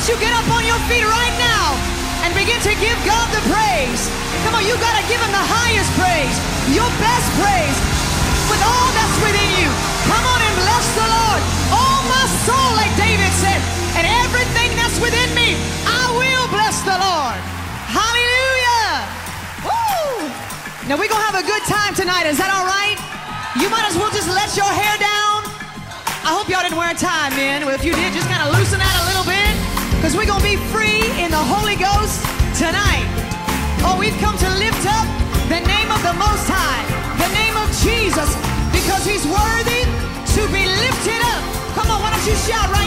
don't you get up on your feet right now and begin to give God the praise. Come on, you got to give him the highest praise, your best praise, with all that's within you. Come on and bless the Lord. Oh, my soul, like David said, and everything that's within me, I will bless the Lord. Hallelujah. Woo! Now, we're going to have a good time tonight. Is that all right? You might as well just let your hair down. I hope y'all didn't wear a tie, man. Well, if you did, just kind of loosen that a little bit, because we're going to be free in the Holy Ghost tonight. Oh, we've come to lift up the name of the Most High, the name of Jesus, because he's worthy to be lifted up. Come on, why don't you shout right